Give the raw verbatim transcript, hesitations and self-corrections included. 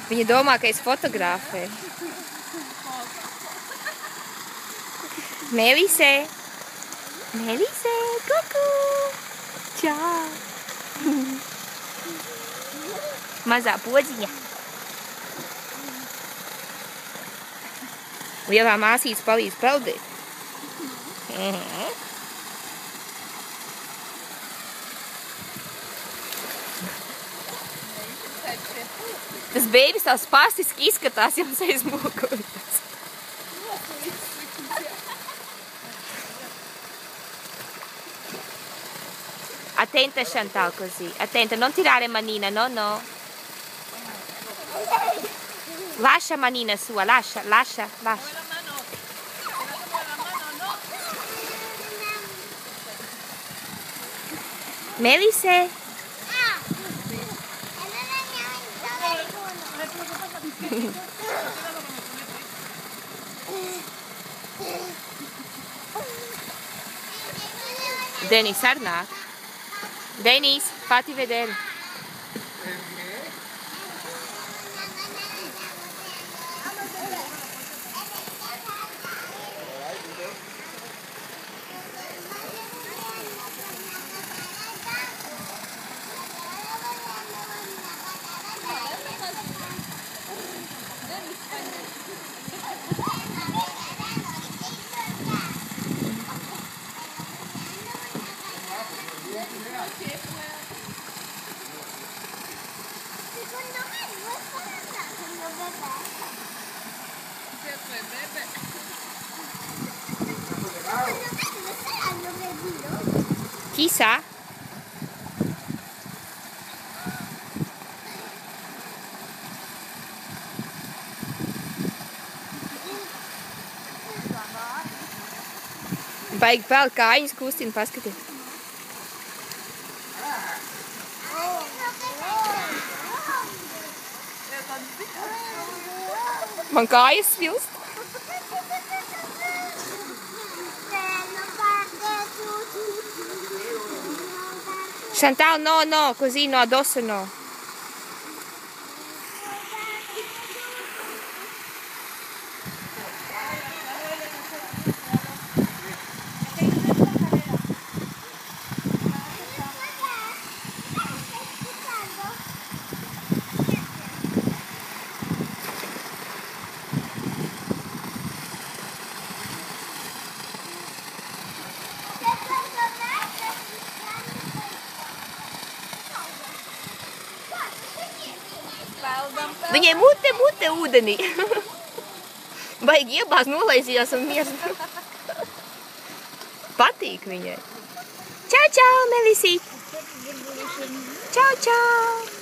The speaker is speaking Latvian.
Viņa domā, ka es fotografēju. Melise! Melise! Kuku! Čau! Mazā podziņa. Lielā māsīca palīdz peldēt. Mhm. Tas bēbis tā spastiski izskatās jums aiz muguras. Attenta Chantal così. Attenta, non tirare manina, no, no. Lascia manina sua, lascia, lascia, lascia. Melise. Denis, ar nāk. Denis, fatti vedere. Secondo me due sono andate il mio bebè. Secondo me dove sarà il mio bebino? Chissà. Baigi peld kājiņas kustina, paskaties. Man kājas svilst. Chantal, no, no, così no, addosso no. Viņai mute, mute ūdenī. Baigi iebāz nolaizījās un miers. Patīk viņai. Čau, čau, Melisīt. Čau, čau.